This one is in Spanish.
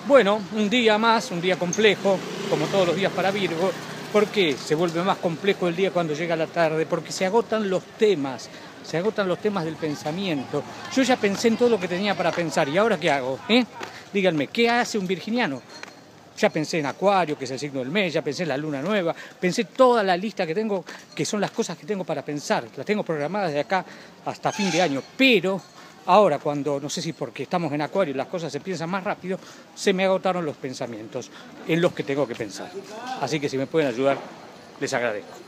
Bueno, un día más, un día complejo, como todos los días para Virgo. ¿Por qué se vuelve más complejo el día cuando llega la tarde? Porque se agotan los temas del pensamiento. Yo ya pensé en todo lo que tenía para pensar, ¿y ahora qué hago? Díganme, ¿qué hace un virginiano? Ya pensé en Acuario, que es el signo del mes, ya pensé en la luna nueva, pensé toda la lista que tengo, que son las cosas que tengo para pensar. Las tengo programadas de acá hasta fin de año, pero ahora cuando, no sé si porque estamos en Acuario y las cosas se piensan más rápido, se me agotaron los pensamientos en los que tengo que pensar. Así que si me pueden ayudar, les agradezco.